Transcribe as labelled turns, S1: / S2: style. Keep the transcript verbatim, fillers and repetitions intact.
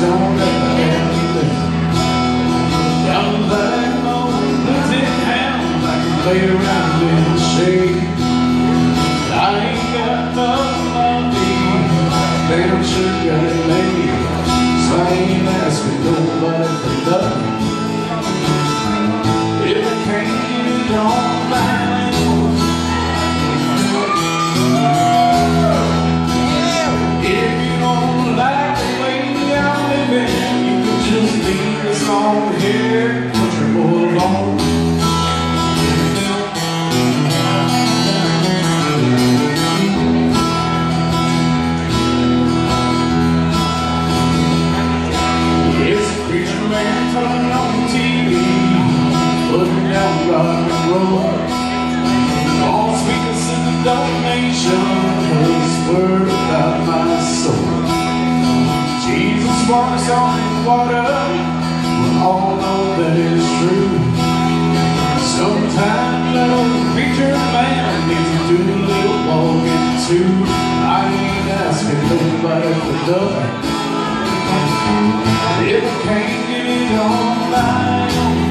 S1: don't ever have me left. Down back on the tin house, I can play around in the shade. I ain't got nothing on me, man, I'm sure got it made. So I ain't asking nobody for nothing. If I can't get it on mine, if you don't like the way I'm living, you can just leave this song here, country boy alone. It's a preacher man talking on T V, putting down rock and roll. All speakers in the donation, his word about my soul. Jesus walks on his water, we all know that it's true. Sometimes that old preacher man needs to do a little walking too. I ain't asking nobody for nothing. If I can't get it on mine,